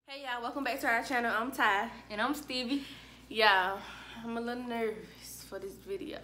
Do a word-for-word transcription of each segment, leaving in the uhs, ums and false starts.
Hey y'all, welcome back to our channel. I'm Ty. And I'm Stevie. Y'all, I'm a little nervous for this video.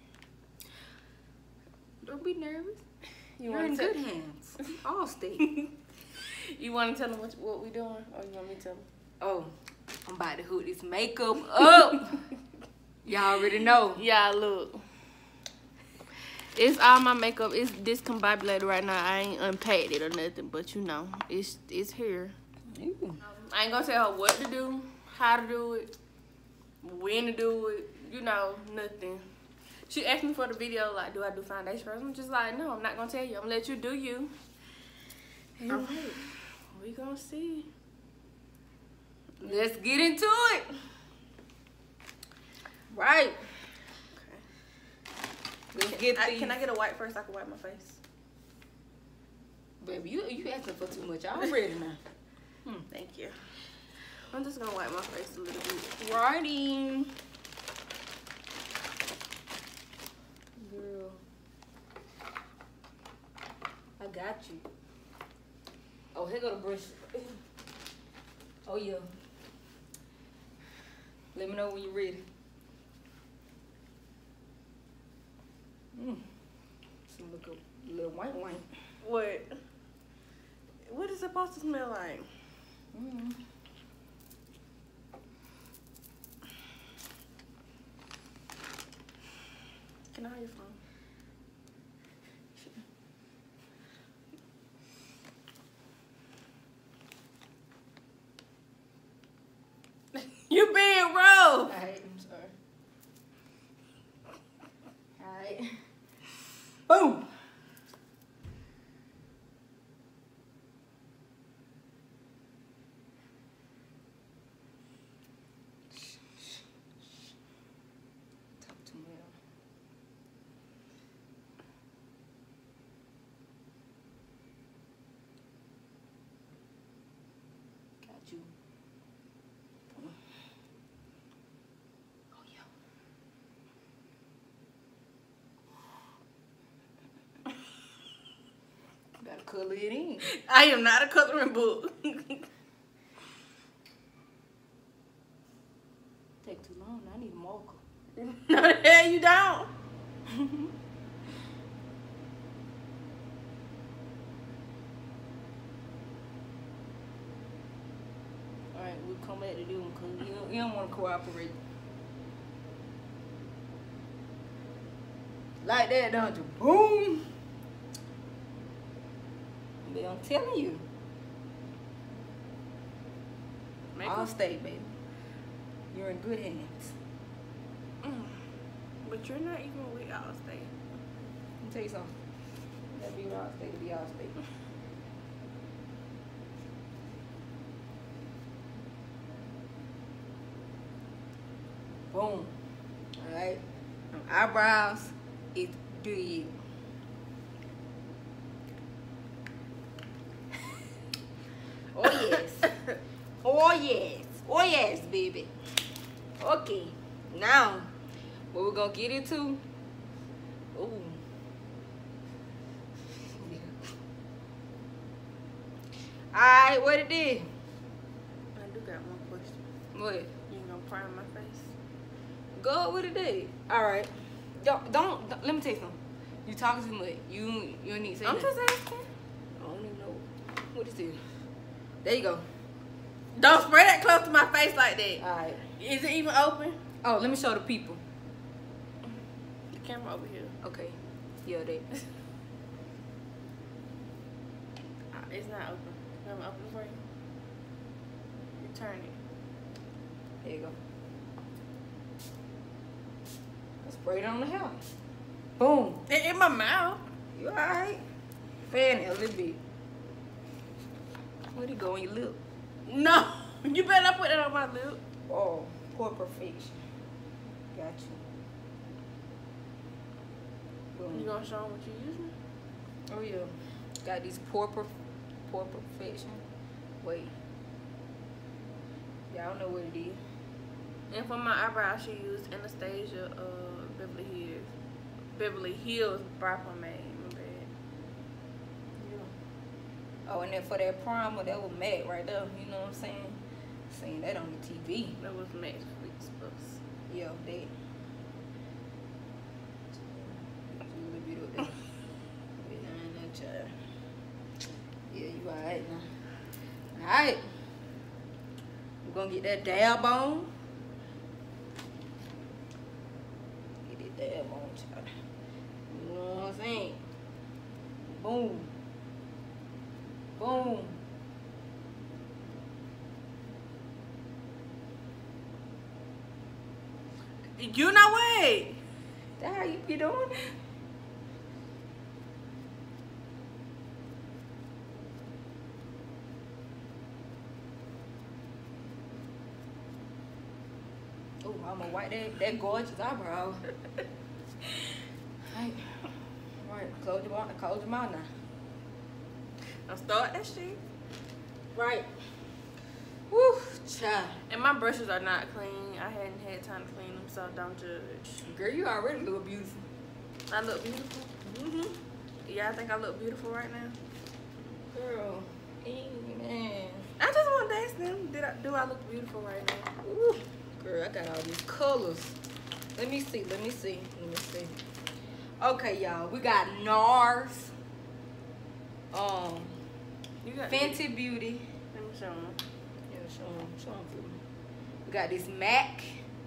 Don't be nervous. You You're in tell- good hands. All state. You want to tell them what, what we doing, or you want me to tell them? Oh, I'm about to hook this makeup up. Y'all already know. Y'all look. It's all my makeup. It's discombobulated right now. I ain't unpacked it or nothing, but you know, it's it's here. Ooh. I ain't gonna tell her what to do, how to do it, when to do it, you know, nothing. She asked me for the video, like, do I do foundation first? I'm just like, no, I'm not gonna tell you. I'm gonna let you do you. And All right. we gonna see. Let's get into it. Right. Okay. Let's get I, these. can I get a wipe first? I can wipe my face. Baby, you you asking for too much. I'm ready now. Hmm. Thank you. I'm just gonna wipe my face a little bit. Righty. Girl. I got you. Oh, here go the brush. Oh, yeah. Let me know when you're ready. Mmm. Some look a little white white. What? What is it supposed to smell like? Mm. Can I have your phone? You being rude. Alright, I'm sorry. Alright. Boom! Talk to me. Got you. Oh, yeah. Gotta color it in. I am not a coloring book. Take too long. I need a marker. No, the hell you don't. Alright, we'll come back to do them because you don't, you don't want to cooperate. Like that, don't you? Boom! But I'm telling you. Make All a- stay, baby. You're in good hands. Mm. But you're not even with Allstate. Let me tell you something. That'd be all stay to be all stay. Boom. Alright. Eyebrows is do you. Oh yes. Oh yes. Oh yes, baby. Okay. Now, what we're gonna get into? Ooh. Alright, what it is? I do got one question. What? You ain't gonna prime my face? Go with it, day. Alright. Don't, don't don't let me tell you something. You talking too much. You you don't need to say I'm nothing. just asking. I don't even know. What is this? There you go. Don't spray that close to my face like that. Alright. Is it even open? Oh, let me show the people. The camera over here. Okay. Yeah, they. Uh, It's not open. Let me open it for you. You turn it. There you go. Spray it on the hair. Boom. It in my mouth. You alright? Fan it a little bit. Where'd it go on your lip? No. You better not put that on my lip. Oh, poor perfection. Got you. Boom. You gonna show them what you using? Oh yeah. Got these poor perf poor perfection. Wait. Y'all know what it is. And for my eyebrows, she used Anastasia uh, Beverly Hills. Beverly Hills Brow Pomade. My bad. Oh, and then for that primer, that was matte right there. You know what I'm saying? Seeing that on the T V. That was Max Flex Plus. Yeah, that. A little bit of that. Behind that child. Yeah, you alright now. Alright. We're gonna get that dab on. Get that dab on, child. You know what I'm saying? Boom. Boom. You know what? That's how you be doing it? Oh, I'm gonna wipe that, that gorgeous eyebrow. Right. Right, close your mouth, close your mouth now. I'll start that shit. Right. Woo, child. And my brushes are not clean. I hadn't had time to clean them, so don't judge. Girl, you already look beautiful. I look beautiful? Mm-hmm. Yeah, I think I look beautiful right now. Girl, man. I just want to ask them, did I, do I look beautiful right now? Ooh, girl, I got all these colors. Let me see, let me see, let me see. Okay, y'all, we got NARS. Um, You got Fenty Beauty. Let me show them. Yeah, show them, show them for me. We got this MAC.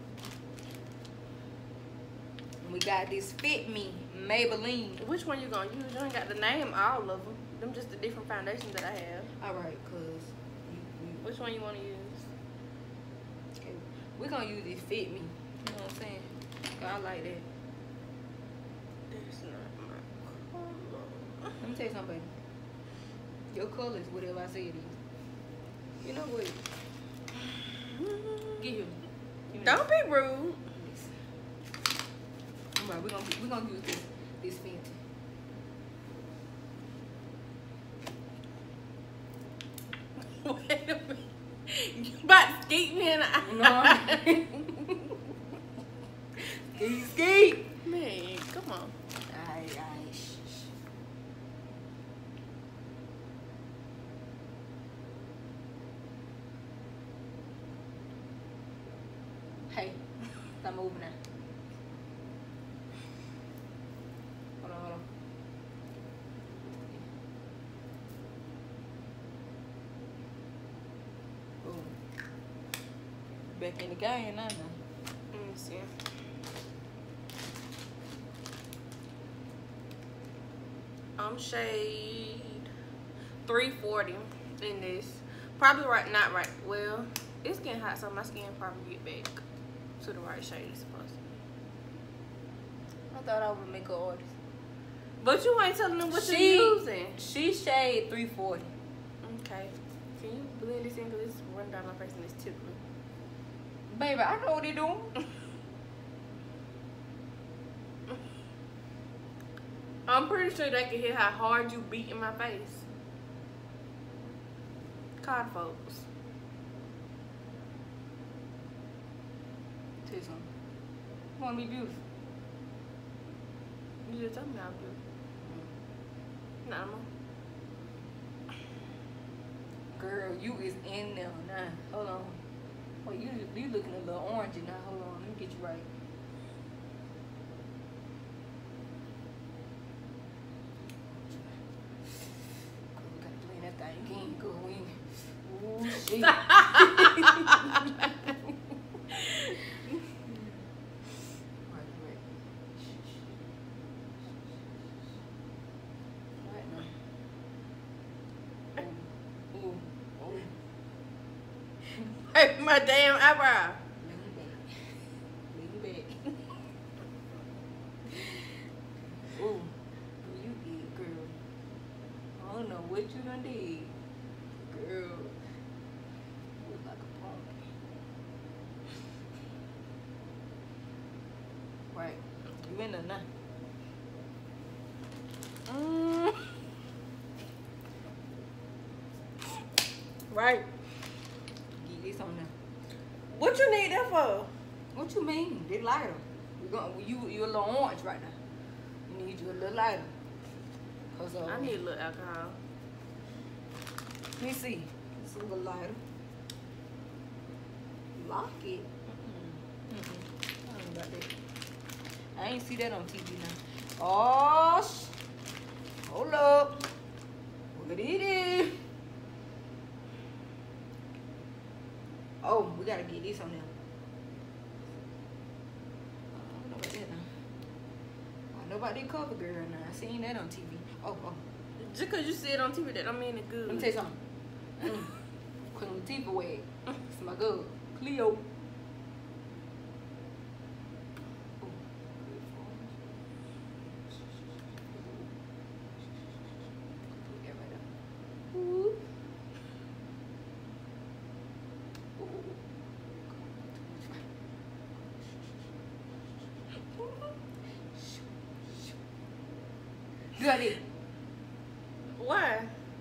And we got this Fit Me, Maybelline. Which one you gonna use? You ain't got the name all of them. Them just the different foundations that I have. All right, cause you, you, Which one you want to use? okay, we're gonna use this Fit Me. You know what I'm saying? 'Cause I like that. That's not my color. Let me tell you something, baby. Your color is whatever I say it is. You know what? Get here. Give me that. Don't be rude. All right, we're gonna we're gonna use this this Fenty. Wait a minute. You about to skeet me in the eye. No. Ski ski. Man, come on. Alright, alright. Shh, shh. Hey, stop moving now. Hold on, hold on. Boom. Back in the game now. now. Let me see. I'm shade three forty in this. Probably right, not right. Well, it's getting hot, so my skin probably get back to the right shade it's supposed to be. I thought I was a makeup artist. But you ain't telling them what She- you're using. She shade three forty. Okay. Can you blend this in? Because it's running down my face and it's tickling. Baby, I know what they doing. I'm pretty sure they can hear how hard you beat in my face. Card folks. Tell you something. You want to be beautiful? You just told me I'm beautiful. Nah, I'm Girl, you is in there now. Hold on. Wait, you you looking a little orangey now. Hold on, let me get you right. We gotta play that thing again. Go in. Ooh, shit. Right, right. Right now. Ooh, ooh, ooh. Hey, my damn eyebrow. Lean back. Lean back. Ooh, you did, girl. I don't know what you done did. Girl. Look like a pumpkin. Right. You in there now. Mm. Right. Get this on there. What you need that for? What you mean? They lighter. You going you you a little orange right now. You need you a little lighter. Cause uh, I need a little alcohol. Let me see. It's a little lighter. Lock it. Mm-mm. Mm-mm. I don't know about that. I ain't see that on T V now. Oh, sh hold up. Look at it. Oh, we gotta get this on there. I don't know about that now. I know about that cover girl now. I seen that on T V. Oh, oh. Just cause you see it on T V, that don't mean it's good. Let me tell you something. Mm. Queen Latifah wig. It's my good. Cleo. Got it. Why?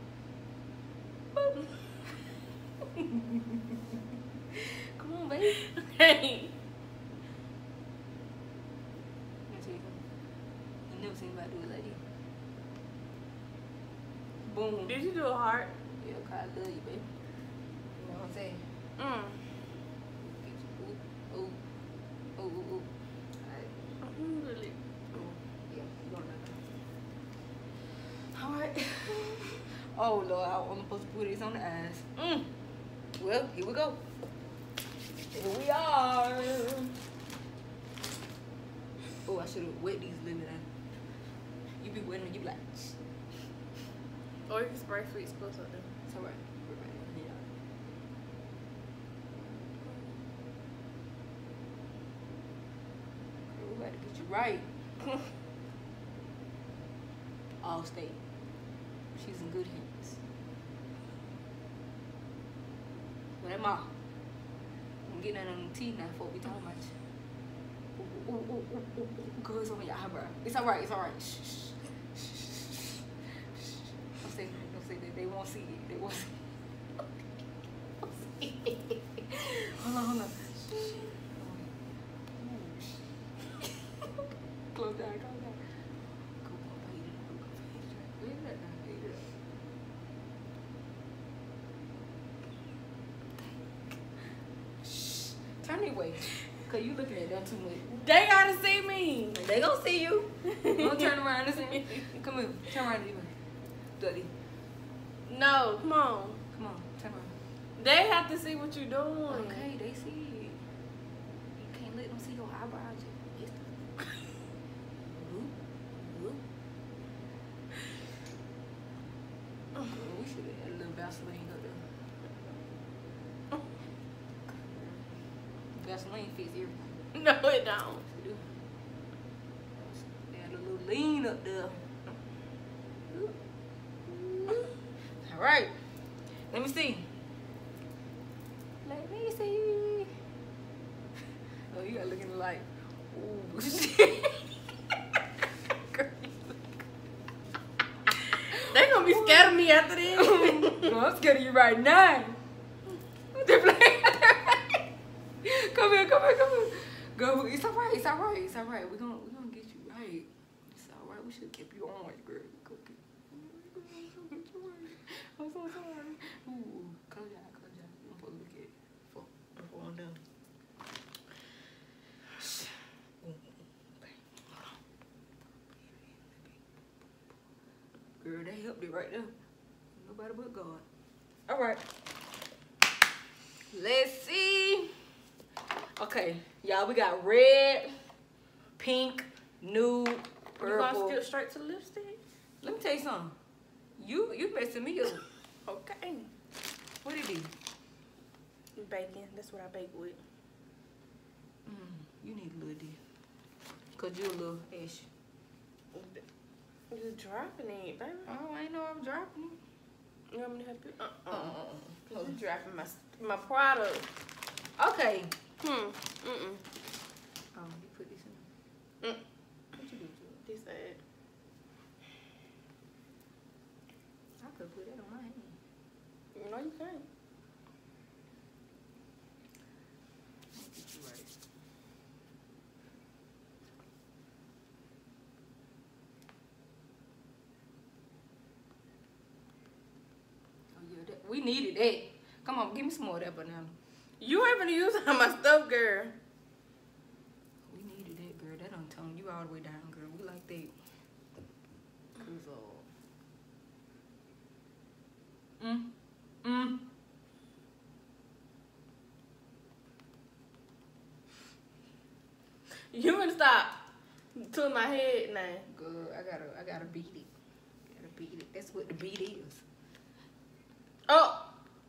Come on, baby. Hey. Let me tell you something. I never seen anybody do it like this. Boom. Did you do a heart? Yeah, cause I love you, baby. You know what I'm saying? Mm. Ooh, ooh, ooh, ooh, ooh. Alright. Mm, really? Ooh. Yeah, you don't know. Alright. Oh Lord, I was supposed to put this on the eyes. Mm. Well, here we go. Here we are. Oh, I should have wet these lemon out. You be wetting, you be like, shh. Or you can spray free supposed to do. It's alright. We're right here. Girl, we got to get you right. All state. She's in good hands. But I'm off. I'm getting that on the tea now before we talk about you. Ooh, ooh, ooh, ooh, ooh, ooh. Girl, it's on your eyebrow. It's alright, it's alright. Shh, shh, shh, shh. Don't say that, don't say that. They won't see it. They won't see it. Hold on, hold on. Close down, close down. Go, go, fade it up, go, fade it up. Fade it up now, fade it up. Shh. Turn it away. Cause you looking at them too much. They gotta see me. They gonna see you. Don't turn around and see me. Come here. Turn around and see me. Dirty. No, come on. Come on. Turn around. They have to see what you're doing. Okay, they see it. You can't let them see your eyebrows. Yes. Whoop, whoop. Oh, we should have had a little Vaseline up there. Vaseline fix everything. No, it don't. We do. Add a little lean up there. All right. Let me see. Let me see. Oh, you gotta look in the light. Ooh, shit. They gonna be scared of me after this. No, I'm scared of you right now. They're playing. Come here, come here, come here. Go. It's all right. It's all right. It's all right. We're gonna, we're gonna get you right. It's all right. We should have kept you on, girl. Go get. I'm so sorry. Ooh, close your eye, close your eye. I'm supposed to look at it before, before I'm done. Girl, they helped it right there. Nobody but God. All right. Let's see. Okay, y'all, we got red, pink, nude, purple. You gonna skip straight to the lipstick? Let me tell you something. You you messing me up. Okay. What it is? Bacon. That's what I bake with. Mm, you need a little dip. Cause you a little ashy. You're dropping it, baby. Oh, I ain't know I'm dropping it. You want me to help you? Uh-uh. Uh-uh. Cause you're dropping my my product. Okay. Hmm. Mm-mm. Oh, you put this in. Mm. What you do to it? This ad. I could put that on my hand. No, you can't. I'll get you right. Oh yeah, that We needed that. Come on, give me some more of that banana. You ain't gonna use all my stuff, girl. We needed that, girl. That don't tone you all the way down, girl. We like that. Cause uh, mm, mm. You gonna stop to my head now. Girl, I gotta, I gotta beat it. Gotta beat it. That's what the beat is. Oh.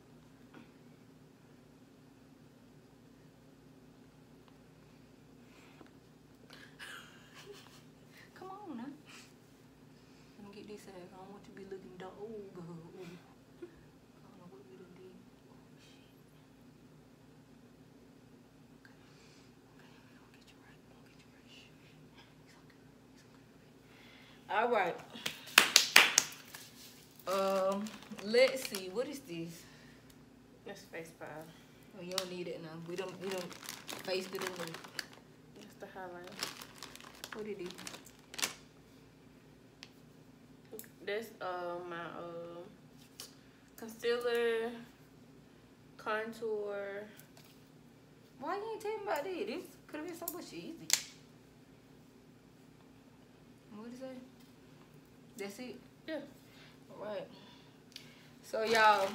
Come on now. Let me get this out. I don't want you to be looking dog. Oh, girl. Ooh. I don't know what we done did. Oh, shit. Okay. Okay, we're gonna get you right. We're gonna get you right. Shh. It's okay. It's okay. All right. Um, let's see. What is this? That's face five. Oh, you don't need it now. We don't. We don't face it in the. That's the highlight. What did it? That's uh my uh concealer, contour. Why you ain't tell me about this? This could have been so much easy. What is that? That's it? Yeah. All right. So y'all,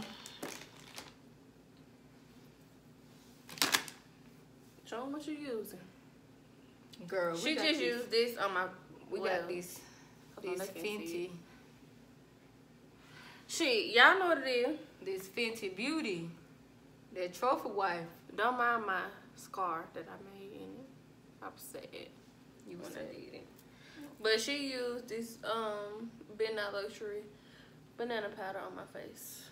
show them what you using. girl, She we got just this. used this on my. We well, got this. hold on, This they can't see Fenty. it. Shit, y'all know what it is. This Fenty Beauty. That trophy wife. Don't mind my scar that I made in it. I'm sad. You when I said did it. But she used this um Midnight Luxury banana powder on my face.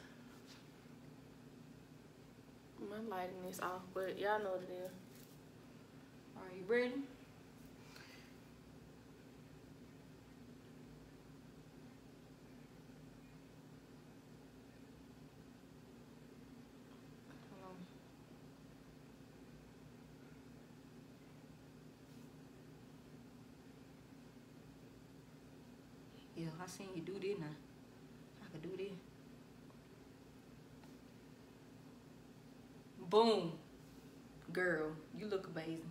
My lighting is off, but y'all know what it is. Are you ready? Hold on. Yeah, I seen you do this now. I could do this. Boom. Girl, you look amazing.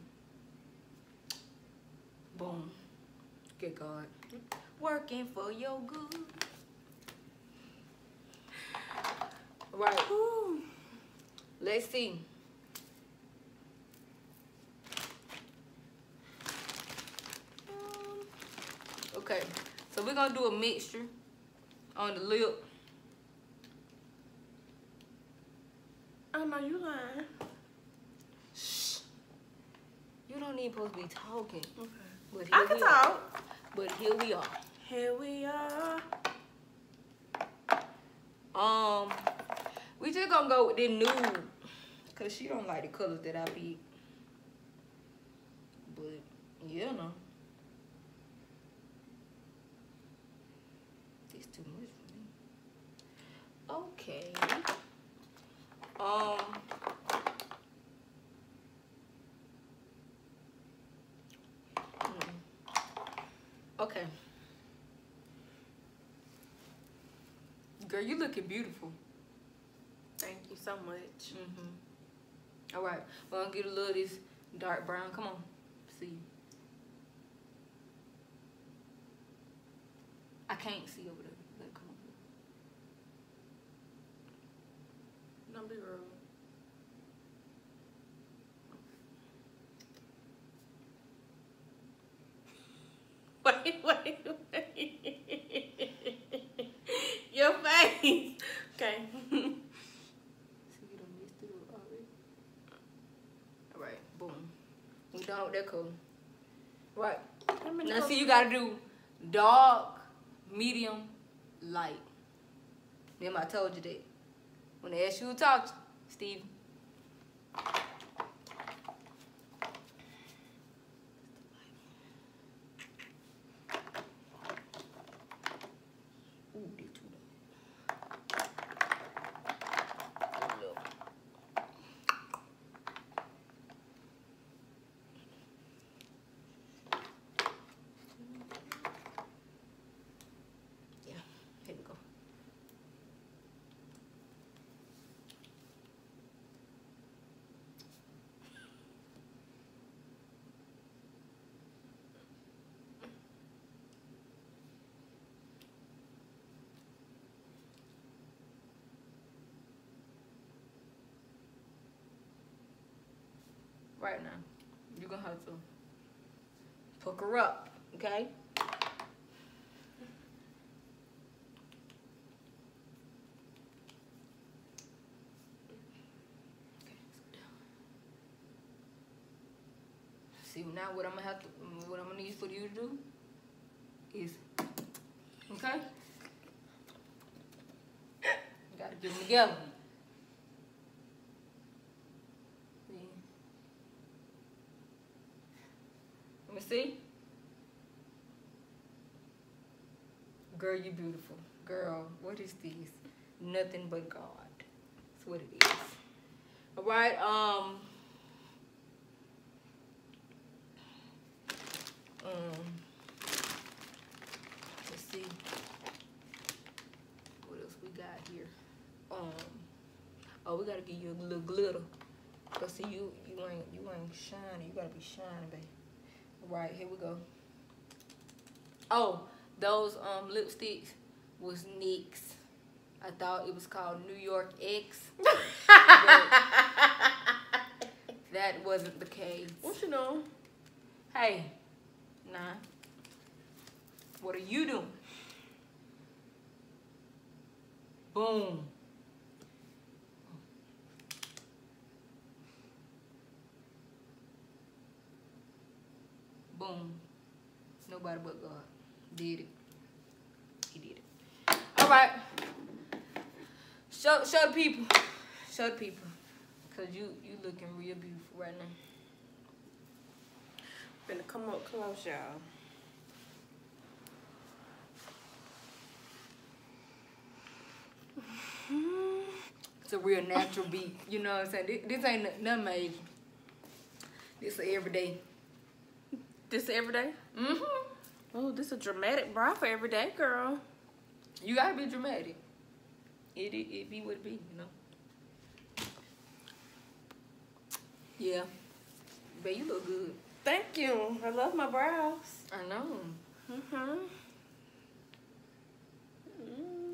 Boom. Good God. Working for your good. Right. Ooh. Let's see. Um, okay. So we're gonna do a mixture on the lip. I know you lying. Shh. You don't even supposed to be talking. Okay. But here I can we talk. Are. But here we are. Here we are. Um, we just gonna go with the nude, cause she don't like the colors that I pick. But yeah, no, it's too much for me. Okay. Um. Okay. Girl, you looking beautiful. Thank you so much. Mm-hmm. All right, we're gonna get a little of this dark brown. Come on, see. I can't see over there. Like, come on. Don't be rude. Wait, wait, wait. Your face. Okay. See, you done messed it up already. All right, boom. We done with that color. Right. Now, see, you gotta do dark, medium, light. Remember, I told you that. When they ask you to talk to, Steve. Ooh, they too dark. Yeah, here we go. Right now. You're gonna have to pucker up, okay? See, now what I'm gonna have to, what I'm gonna need for you to do is, okay? You gotta get them together. See? Let me see. Girl, you beautiful. Girl, what is this? Nothing but God. That's what it is. All right, um. Um, let's see what else we got here. Um, oh, we gotta give you a little glitter. Cause see, you you ain't you ain't shining. You gotta be shining, baby. All right, here we go. Oh, those um lipsticks was NYX. I thought it was called New York X. That wasn't the case. What you doing? Hey. Nah. What are you doing? Boom. Boom. Nobody but God did it. He did it. All right. Show, show the people. Show the people. Cause you you looking real beautiful right now. Finna come up close, y'all. It's a real natural beat. You know what I'm saying? This, this ain't nothing major. This is everyday. This everyday? Mm-hmm. Oh, this a dramatic bra for everyday, girl. You gotta be dramatic. It, it, it be what it be, you know? Yeah. Babe, you look good. Thank you. I love my brows. I know. Mm-hmm. Mm.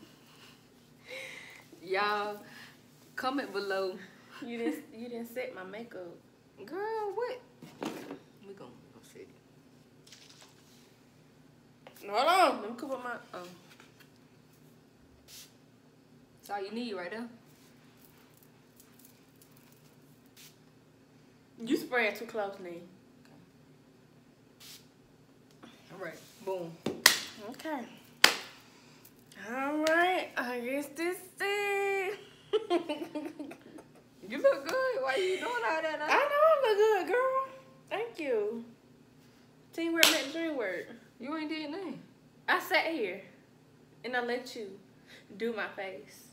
Y'all, comment below. You didn't you didn't set my makeup. Girl, what? We gonna go set it. Hold on. Let me cover my oh. That's all you need right there. You spraying too close, Lee. All right. Boom. Okay. All right. I guess this is. You look good. Why you doing all that? I know I look good, girl. Thank you. Teamwork makes dream work. You ain't did nothing. I sat here and I let you do my face.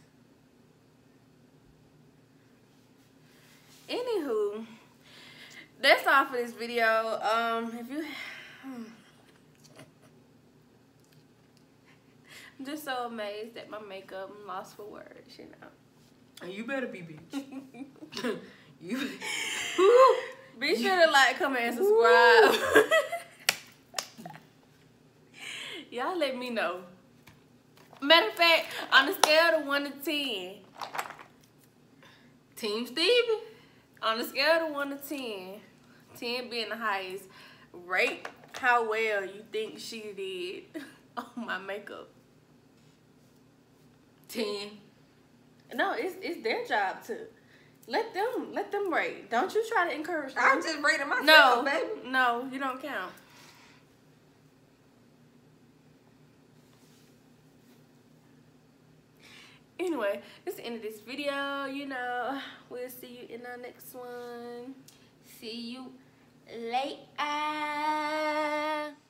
Anywho, that's all for this video. Um, if you, I'm just so amazed at my makeup. I'm lost for words, you know. And you better be, bitch. You be sure to like, comment, and subscribe. Y'all let me know. Matter of fact, on a scale of one to ten, Team Stevie. on a scale of one to ten, ten being the highest, rate how well you think she did on my makeup. Ten. No, it's it's their job to let them let them rate. Don't you try to encourage them. I'm just rating myself, no, baby. No, you don't count. Anyway, this is the end of this video. You know, we'll see you in our next one. See you Later.